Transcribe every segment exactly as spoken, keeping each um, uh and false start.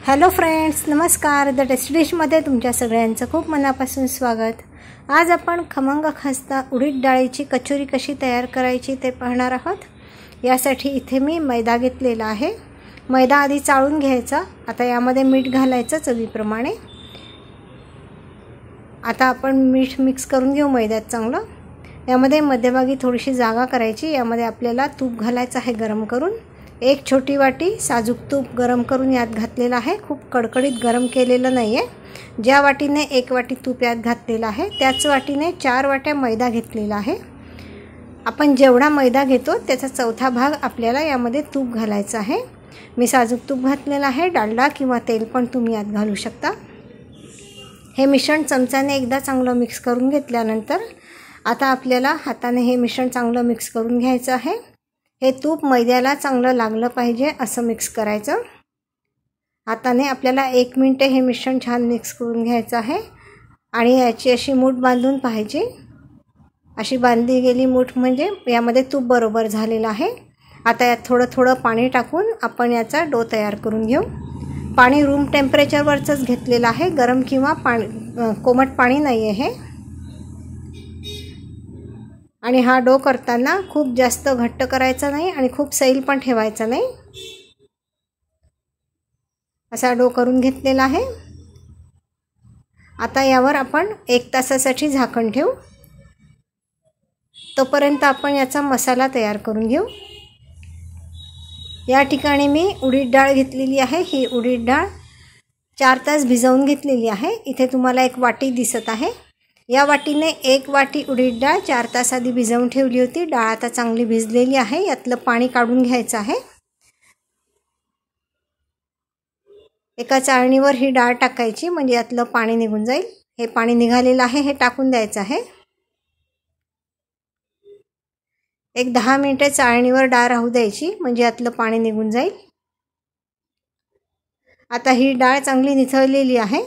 Hello friends, नमस्कार. The tasty डिशमध्ये तुमच्या सगळ्यांचं खूप मनापासून स्वागत. आज आपण खमंग खस्ता उडीद डाळीची कचोरी कशी तयार करायची ते पाहणार आहोत. यासाठी इथे मी मैदा घेतलेला आहे. मैदा आधी चाळून घ्यायचा. आता यामध्ये मीठ घालायचं चवीप्रमाणे. आता आपण मीठ मिक्स करून घेऊ मैद्यात चांगलं. यामध्ये मध्यभागी थोडीशी जागा करायची. यामध्ये आपल्याला तूप घालायचं आहे गरम करून. एक छोटी वाटी साजूक तूप गरम करून यात घातलेलं आहे. खूप कडकडीत गरम केलेलं नाही आहे. ज्या वाटीने एक वाटी तूप यात घातलेलं आहे त्याच वाटीने चार वाट्या मैदा घेतलेला आहे. आपण जेवढा मैदा घेतो त्याचा चौथा भाग आपल्याला यामध्ये तूप घालायचं आहे. मी साजूक तूप घातलेलं आहे. डालडा किंवा तेल पण तुम्ही यात घालू शकता. हे मिश्रण चमच्याने एकदा चांगलं मिक्स करून घेतल्यानंतर आता आपल्याला हाताने हे मिश्रण चांगलं मिक्स करून घ्यायचं आहे. हे तूप मैद्याला चांगलं लागलं पाहिजे असं मिक्स करायचं. हाताने आपल्याला एक मिनिट हे मिश्रण छान मिक्स करून घ्यायचं आहे आणि याची अशी मूठ बांधून पाहिजे. अशी बांधली गेली मूठ म्हणजे यामध्ये तूप बरोबर झालेलं आहे. आता यात थोडं थोडं पाणी टाकून आपण याचा डो तयार करून घेऊ. पाणी रूम टेम्परेचरवरचंच घेतलेलं आहे. गरम किंवा पाणी कोमट पाणी नाही आहे. आणि हा डो करताना खूप जास्त घट्ट करायचा नाही आणि खूप सैल पण ठेवायचा नाही. असा डो करून घेतलेला आहे. आता यावर आपण एक तासासाठी झाकण ठेवू. तोपर्यंत आपण याचा मसाला तयार करून घेऊ. या ठिकाणी मी उडीद डाळ घेतलेली आहे. ही उडीद डाळ चार तास भिजवून घेतलेली आहे. इथे तुम्हाला एक वाटी दिसत आहे. या वाटीने एक वाटी उडीद डाळ चार तास आधी भिजवून ठेवली होती. डाळ आता चांगली भिजलेली आहे. यातलं पाणी काढून घ्यायचं आहे. एका चाळणीवर ही डाळ टाकायची म्हणजे यातलं पाणी निघून जाईल. हे पाणी निघालेलं आहे हे टाकून द्यायचं आहे. एक दहा मिनिटे चाळणीवर डाळ राहू द्यायची म्हणजे यातलं पाणी निघून जाईल. आता ही डाळ चांगली निथळलेली आहे.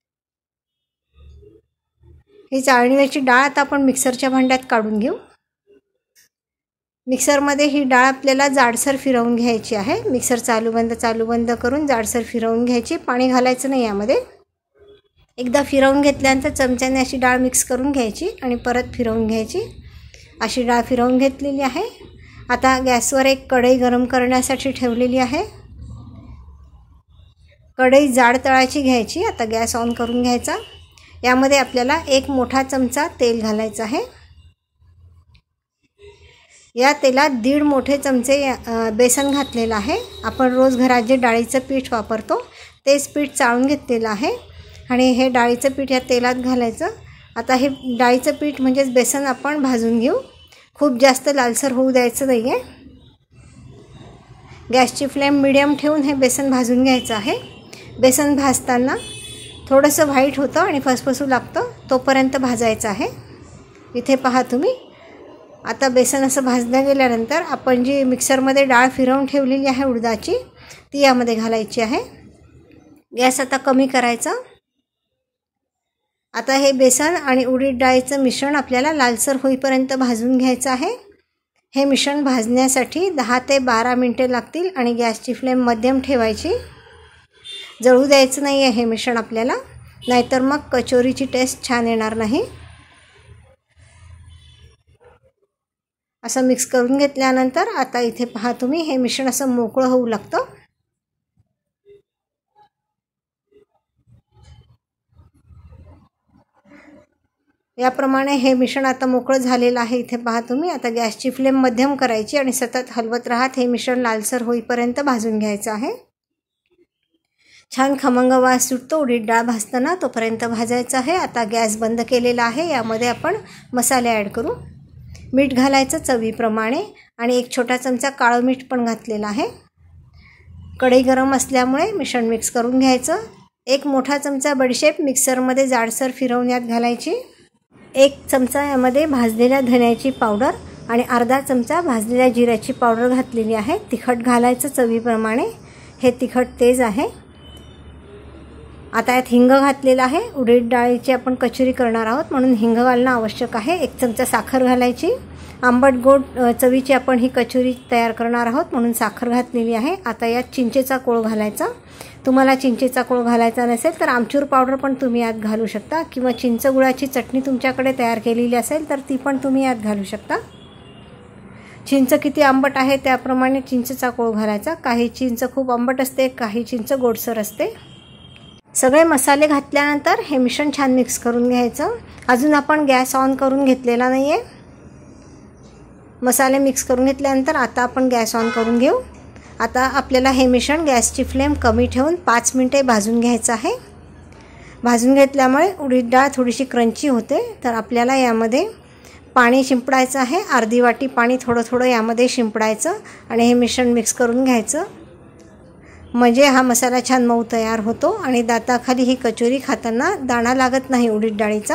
ही चाळणीवरची डाळ आता आपण मिक्सरच्या भांड्यात काढून घेऊ. मिक्सरमध्ये ही डाळ आपल्याला जाडसर फिरवून घ्यायची आहे. मिक्सर चालू बंद चालू बंद करून जाडसर फिरवून घ्यायची. पाणी घालायचं नाही यामध्ये. एकदा फिरवून घेतल्यानंतर चमच्याने अशी डाळ मिक्स करून घ्यायची आणि परत फिरवून घ्यायची. अशी डाळ फिरवून घेतलेली आहे. आता गॅसवर एक कढई गरम करण्यासाठी ठेवलेली आहे. कढई जाड तळाची घ्यायची. आता गॅस ऑन करून घ्यायचा. यामध्ये आपल्याला एक मोठा चमचा तेल घालायचा आहे. या तेलात दीड मोठे चमचे बेसन घातलेलं आहे. आपण रोज घरात जे डाळीचं पीठ वापरतो तेच पीठ चाळून घेतलेलं आहे आणि हे डाळीचं पीठ या तेलात घालायचं. आता हे डाळीचं पीठ म्हणजेच बेसन आपण भाजून घेऊ. खूप जास्त लालसर होऊ द्यायचं नाही आहे. गॅसची फ्लेम मिडियम ठेवून हे बेसन भाजून घ्यायचं आहे. बेसन भाजताना थोडंसं व्हाईट होतं आणि फसफसू लागतं तोपर्यंत भाजायचं आहे. इथे पहा तुम्ही. आता बेसन असं भाजलं गेल्यानंतर आपण जी मिक्सरमध्ये डाळ फिरवून ठेवलेली आहे उडदाची ती यामध्ये घालायची आहे. गॅस आता कमी करायचा. आता हे बेसन आणि उडीद डाळीचं मिश्रण आपल्याला लालसर होईपर्यंत भाजून घ्यायचं आहे. हे मिश्रण भाजण्यासाठी दहा ते बारा मिनटे लागतील आणि गॅसची फ्लेम मध्यम ठेवायची. जळू द्यायचं नाही आहे हे मिश्रण आपल्याला, नाहीतर मग कचोरीची टेस्ट छान येणार नाही. असं मिक्स करून घेतल्यानंतर आता इथे पहा तुम्ही हे मिश्रण असं मोकळं होऊ लागतं. याप्रमाणे हे मिश्रण आता मोकळं झालेलं आहे. इथे पहा तुम्ही. आता गॅसची फ्लेम मध्यम करायची आणि सतत हलवत राहत हे मिश्रण लालसर होईपर्यंत भाजून घ्यायचं आहे. छान खमंग वास सुटतो उडीद डाळ भाजताना, तोपर्यंत भाजायचं आहे. आता गॅस बंद केलेला आहे. यामध्ये आपण मसाले ॲड करू. मीठ घालायचं चवीप्रमाणे आणि एक छोटा चमचा काळं मीठ पण घातलेलं आहे. कढई गरम असल्यामुळे मिश्रण मिक्स करून घ्यायचं. एक मोठा चमचा बडीशेप मिक्सरमध्ये जाडसर फिरवून यात घालायची. एक चमचा यामध्ये भाजलेल्या धण्याची पावडर आणि अर्धा चमचा भाजलेल्या जिऱ्याची पावडर घातलेली आहे. तिखट घालायचं चवीप्रमाणे. हे तिखट तेज आहे. आता यात हिंग घातलेला आहे. उडीद डाळीची आपण कचोरी करणार आहोत म्हणून हिंग घालणं आवश्यक आहे. एक चमचा साखर घालायची. आंबट गोड चवीची आपण ही कचोरी तयार करणार आहोत म्हणून साखर घातलेली आहे. आता यात चिंचेचा कोळ घालायचा. तुम्हाला चिंचेचा कोळ घालायचा नसेल तर आमचूर पावडर पण तुम्ही यात घालू शकता, किंवा चिंच गुळाची चटणी तुमच्याकडे तयार केलेली असेल तर ती पण तुम्ही यात घालू शकता. चिंच किती आंबट आहे त्याप्रमाणे चिंचेचा कोळ घालायचा. काही चिंच खूप आंबट असते, काही चिंच गोडसर असते. सगळे मसाले घातल्यानंतर हे मिश्रण छान मिक्स करून घ्यायचं. अजून आपण गॅस ऑन करून घेतलेला नाही आहे. मसाले मिक्स करून घेतल्यानंतर आता आपण गॅस ऑन करून घेऊ. आता आपल्याला हे मिश्रण गॅसची फ्लेम कमी ठेवून पाच मिनटे भाजून घ्यायचं आहे. भाजून घेतल्यामुळे उडीद डाळ थोडीशी क्रंची होते. तर आपल्याला यामध्ये पाणी शिंपडायचं आहे. अर्धी वाटी पाणी थोडं थोडं यामध्ये शिंपडायचं आणि हे मिश्रण मिक्स करून घ्यायचं. म्हणजे हा मसाला छान मऊ तयार होतो आणि दाताखाली ही कचोरी खाताना दाणा लागत नाही उडीद डाळीचा.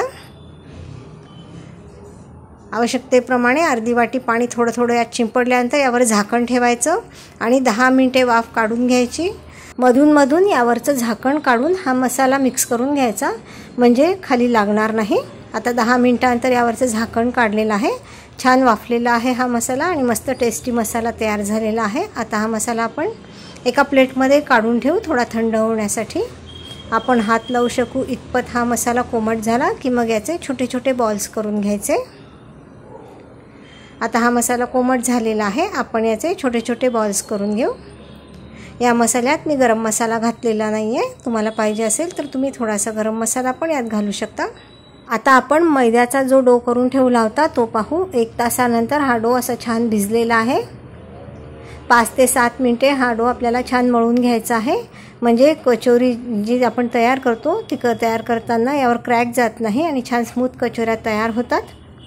आवश्यकतेप्रमाणे अर्धी वाटी पाणी थोडं थोडं यात शिंपडल्यानंतर यावर झाकण ठेवायचं आणि दहा मिनटे वाफ काढून घ्यायची. मधूनमधून यावरचं झाकण काढून हा मसाला मिक्स करून घ्यायचा, म्हणजे खाली लागणार नाही. आता दहा मिनटानंतर यावरचं झाकण काढलेलं आहे. छान वाफलेला आहे हा मसाला आणि मस्त टेस्टी मसाला तयार झालेला आहे. आता हा मसाला आपण एका प्लेटमध्ये काढून ठेवू थोडा थंड होण्यासाठी. आपण हात लावू शकू इतपत हा मसाला कोमट झाला की मग याचे छोटे छोटे बॉल्स करून घ्यायचे. आता हा मसाला कोमट झालेला आहे. आपण याचे छोटे छोटे बॉल्स करून घेऊ. या मसाल्यात मी गरम मसाला घातलेला नाही आहे. तुम्हाला पाहिजे असेल तर तुम्ही थोडासा गरम मसाला पण यात घालू शकता. आता आपण मैद्याचा जो डो करून ठेवला होता तो पाहू. एक तासानंतर हा डो असा छान भिजलेला आहे. पाच ते सात मिनटे हा डो आपल्याला छान मळून घ्यायचा आहे, म्हणजे कचोरी जी आपण तयार करतो ती क तयार करताना यावर क्रॅक जात नाही आणि छान स्मूथ कचोऱ्या तयार होतात.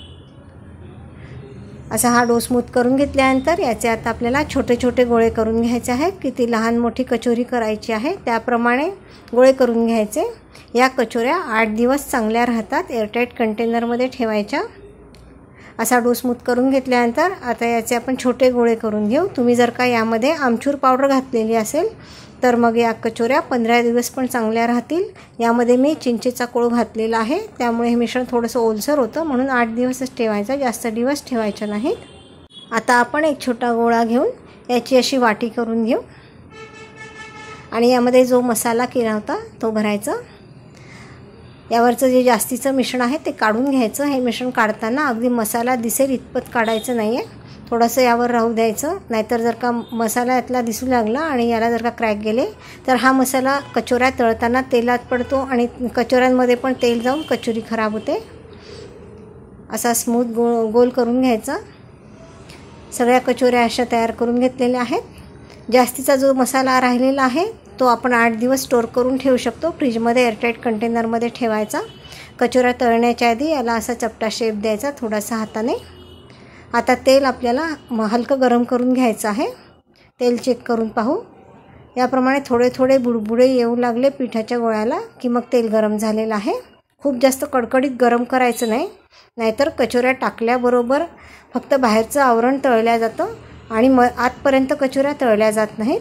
असा हा डो स्मूथ करून घेतल्यानंतर याचे आता आपल्याला छोटे छोटे गोळे करून घ्यायचे आहेत. किती लहान मोठी कचोरी करायची आहे त्याप्रमाणे गोळे करून घ्यायचे. या कचोऱ्या आठ दिवस चांगल्या राहतात. एअरटाईट कंटेनरमध्ये ठेवायच्या. असा डो स्मूथ करून घेतल्यानंतर आता याचे आपण छोटे गोळे करून घेऊ. तुम्ही जर का यामध्ये आमचूर पावडर घातलेली असेल तर मग या कचोऱ्या पंधरा दिवस पण चांगल्या राहतील. यामध्ये मी चिंचेचा कोळ घातलेला आहे त्यामुळे हे मिश्रण थोडंसं ओलसर होतं, म्हणून आठ दिवसच ठेवायचं, जास्त दिवस ठेवायचं नाहीत. आता आपण एक छोटा गोळा घेऊन याची अशी वाटी करून घेऊ आणि यामध्ये जो मसाला केला होता तो भरायचा. यावरचं जे जास्तीचं मिश्रण आहे ते काढून घ्यायचं. हे मिश्रण काढताना अगदी मसाला दिसेल इतपत काढायचं नाही आहे. थोडंसं यावर राहू द्यायचं, नाहीतर जर का मसाला यातला दिसू लागला आणि याला जर का क्रॅक गेले तर हा मसाला कचोऱ्या तळताना तेलात पडतो आणि कचोऱ्यांमध्ये पण तेल जाऊन कचोरी खराब होते. असा स्मूथ गो गोल करून घ्यायचा. सगळ्या कचोऱ्या अशा तयार करून घेतलेल्या आहेत. जास्तीचा जो मसाला राहिलेला आहे तो आपण आठ दिवस स्टोअर करून ठेवू शकतो. फ्रीजमध्ये एअरटाईट कंटेनरमध्ये ठेवायचा. कचोऱ्या तळण्याच्या आधी याला असा चपटा शेप द्यायचा थोडासा हाताने. आता तेल आपल्याला हलकं गरम करून घ्यायचं आहे. तेल चेक करून पाहू. याप्रमाणे थोडे थोडे बुडबुडे येऊ लागले पिठाच्या गोळ्याला की मग तेल गरम झालेलं आहे. खूप जास्त कडकडीत गरम करायचं नाही, नाहीतर कचोऱ्या टाकल्याबरोबर फक्त बाहेरचं आवरण तळल्या जातं आणि म आतपर्यंत कचोऱ्या तळल्या जात नाहीत.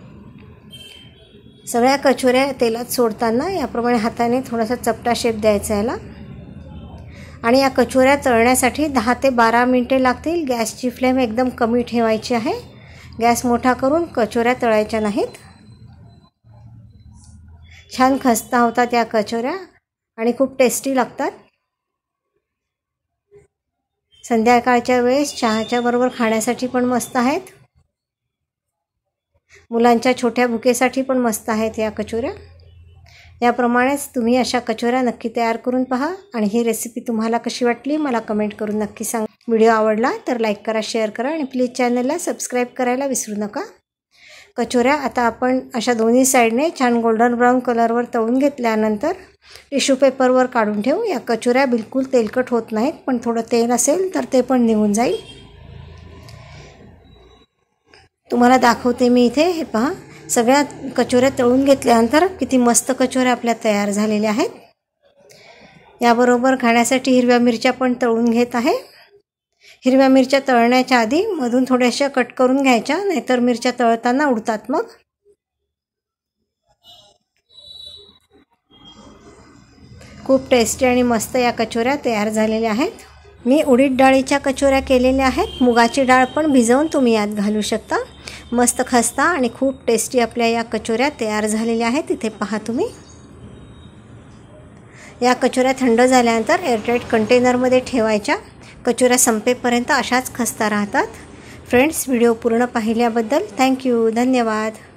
सगळ्या कचोऱ्या तेलात सोडताना याप्रमाणे हाताने थोडासा चपटा शेप द्यायचा याला. आणि या कचोऱ्या तळण्यासाठी दहा ते बारा मिनटे लागतील. गॅसची फ्लेम एकदम कमी ठेवायची आहे. गॅस मोठा करून कचोऱ्या तळायच्या नाहीत. छान खस्ता होतात या कचोऱ्या आणि खूप टेस्टी लागतात. संध्याकाळच्या वेळेस चहाच्या बरोबर खाण्यासाठी पण मस्त आहेत. मुलांच्या छोट्या भुकेसाठी पण मस्त आहेत या कचोऱ्या. याप्रमाणेच तुम्ही अशा कचोऱ्या नक्की तयार करून पहा आणि ही रेसिपी तुम्हाला कशी वाटली मला कमेंट करून नक्की सांगा. व्हिडिओ आवडला तर लाईक करा, शेअर करा आणि प्लीज चॅनलला सबस्क्राईब करायला विसरू नका. कचोऱ्या आता आपण अशा दोन्ही साईडने छान गोल्डन ब्राऊन कलरवर तळून घेतल्यानंतर टिश्यू पेपरवर काढून ठेवू. या कचोऱ्या बिलकुल तेलकट होत नाहीत, पण थोडं तेल असेल तर ते पण निघून जाईल. तुम्हाला दाखवते मी इथे. हे पहा, सगळ्या कचोऱ्या तळून घेतल्यानंतर किती मस्त कचोऱ्या आपल्या तयार झालेल्या आहेत. याबरोबर खाण्यासाठी हिरव्या मिरच्या पण तळून घेत आहे. हिरव्या मिरच्या तळण्याच्या आधी मधून थोड्याशा कट करून घ्यायच्या, नाहीतर मिरच्या तळताना उडतात मग. खूप टेस्टी आणि मस्त या कचोऱ्या तयार झालेल्या आहेत. मी उडीद डाळीच्या कचोऱ्या केलेल्या आहेत. मुगाची डाळ पण भिजवून तुम्ही यात घालू शकता. मस्त खस्ता आणि खूप टेस्टी आपल्या या कचोऱ्या तयार झालेल्या आहेत. इथे पहा तुम्ही. या कचोऱ्या थंड झाल्यानंतर एअरटाईट कंटेनरमध्ये ठेवायच्या. कचोऱ्या संपेपर्यंत अशाच खस्ता राहतात. फ्रेंड्स, व्हिडिओ पूर्ण पाहिल्याबद्दल थँक्यू. धन्यवाद.